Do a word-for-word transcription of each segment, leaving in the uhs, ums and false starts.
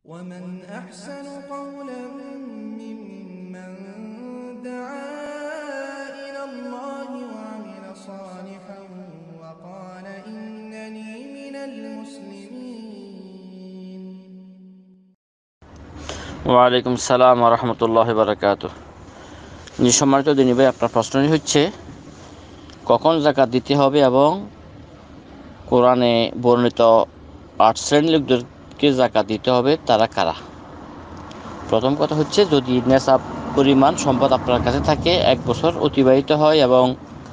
ومن أحسن قولا ممن دعا إلى الله وعمل صالحا وقال إنني من المسلمين. ওয়ালাইকুম সালাম ওয়া রাহমাতুল্লাহি ওয়া বারাকাতুহু। জি সম্মানিত দিনী ভাই, আপনার প্রশ্নটি হচ্ছে কখন যাকাত দিতে হবে এবং কোরআনে বর্ণিত আট শ্রেণীর লোকদেরকে যাকাত দিতে হবে, তারা কারা? প্রথম কথা হচ্ছে, যদি নেশাব পরিমাণ সম্পদ আপনার কাছে থাকে, এক বছর অতিবাহিত হয় এবং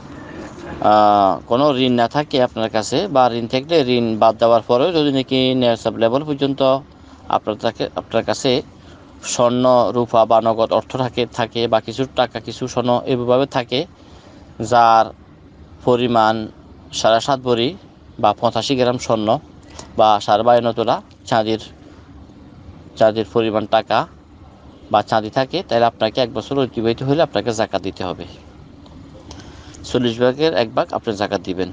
কোনো ঋণ না থাকে আপনার কাছে, বা ঋণ থাকলে ঋণ বাদ দেওয়ার পরেও যদি নাকি নেশাব লেভেল পর্যন্ত আপনার থাকে আপনার কাছে স্বর্ণ, রূপা বা নগদ অর্থ থাকে থাকে বা কিছু টাকা, কিছু স্বর্ণ এভাবে থাকে, যার পরিমাণ সাড়ে সাত ভরি বা পঁচাশি গ্রাম স্বর্ণ বা সাড়ে বায়ান্ন তোলা চাঁদির চাঁদির পরিমাণ টাকা বা চাঁদি থাকে, তাহলে আপনাকে এক বছর অতিবাহিত হলে আপনাকে যাকাত দিতে হবে। চল্লিশ ভাগের এক ভাগ আপনি যাকাত দিবেন।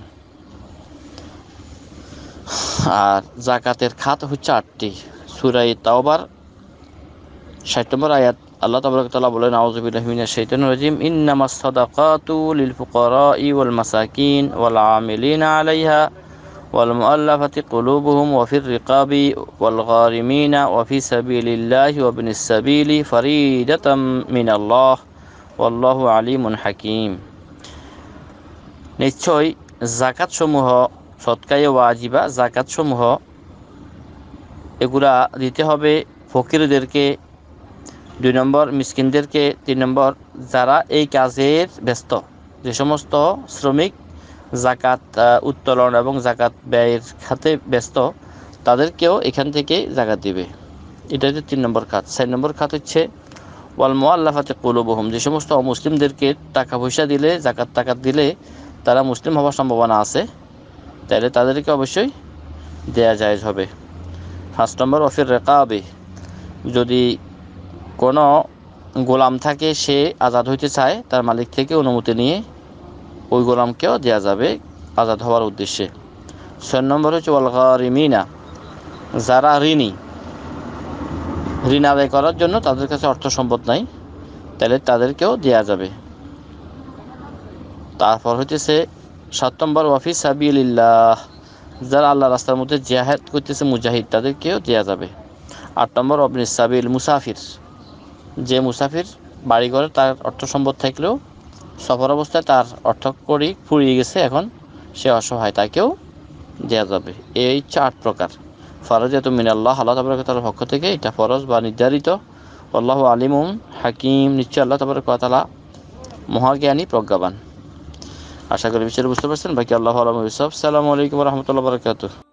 আর যাকাতের খাত হচ্ছে আটটি। সূরা তাওবার ষাট নম্বর আয়াত আল্লাহ তাবারক ওয়া তাআলা বলেন, আউযু বিল্লাহি মিনাশ শাইতানির রাজিম, ইন্নামাস সাদাকাতু লিল ফুকারাই ওয়াল মাসাকিন ওয়াল আমিলিনা আলাইহা ওয়াল মুআল্লাফাতি কুলুবুহুম ওয়া ফির রিকাবি ওয়াল গারিমিনা ওয়া ফি সাবিলিল্লাহি ওয়া ইবনিস সাবিলি ফারিদাতাম মিনাল্লাহ ওয়াল্লাহু আলিমুন হাকীম। নিশ্চয় যাকাত সমূহ, সদকায়ে ওয়াজিবা যাকাত সমূহ, এগুলা দিতে হবে ফকিরদেরকে, দুই নম্বর মিসকিনদেরকে, তিন নম্বর যারা এই কাজের ব্যস্ত, যে সমস্ত শ্রমিক যাকাত উত্তোলন এবং যাকাত ব্যয়ের খাতে ব্যস্ত, তাদেরকেও এখান থেকে যাকাত দিবে। এটা হচ্ছে তিন নম্বর খাত। চার নম্বর খাত হচ্ছে ওয়াল মুআল্লাফাতি কুলুবুহুম, যে সমস্ত অমুসলিমদেরকে টাকা পয়সা দিলে, যাকাত টাকাত দিলে তারা মুসলিম হওয়ার সম্ভাবনা আছে, তাহলে তাদেরকে অবশ্যই দেয়া জায়েজ হবে। পাঁচ নম্বর ওয়া ফির রিকাবি, যদি কোনো গোলাম থাকে, সে আজাদ হইতে চায়, তার মালিক থেকে অনুমতি নিয়ে ওই গোলামকেও দেওয়া যাবে আজাদ হওয়ার উদ্দেশ্যে। ছয় নম্বর হচ্ছে ওয়াল গারিমিনা, যারা ঋণী, ঋণ আদায় করার জন্য তাদের কাছে অর্থ সম্পদ নাই, তাহলে তাদেরকেও দেওয়া যাবে। তারপর হইতেছে সাত নম্বর ওয়া ফি সাবিলিল্লাহ, যারা আল্লাহর রাস্তার মধ্যে জিহাদ করতেছে মুজাহিদ, তাদেরকেও দেওয়া যাবে। আট নম্বর ইবনিস সাবিল, মুসাফির, যে মুসাফির বাড়িঘরে তার অর্থ সম্পদ থাকলেও সফর অবস্থায় তার অর্থ কড়ি ফুরিয়ে গেছে, এখন সে অসহায়, তাকেও দেওয়া যাবে। এই চার প্রকার ফরজিয়াত মিনাল্লাহ, আল্লাহ তাবারক ওয়া তাআলার পক্ষ থেকে এটা ফরজ বা নির্ধারিত। আল্লাহু আলিমুন হাকিম, নিশ্চয় আল্লাহ তাবারক ওয়া তাআলা মহাজ্ঞানী, প্রজ্ঞাবান। আশা করি বিষয়টা বুঝতে পারছেন। বাকি আল্লাহু আ'লামু বিস-সাওয়াব। আসসালামু আলাইকুম ওয়া রাহমাতুল্লাহি ওয়া বারাকাতুহু।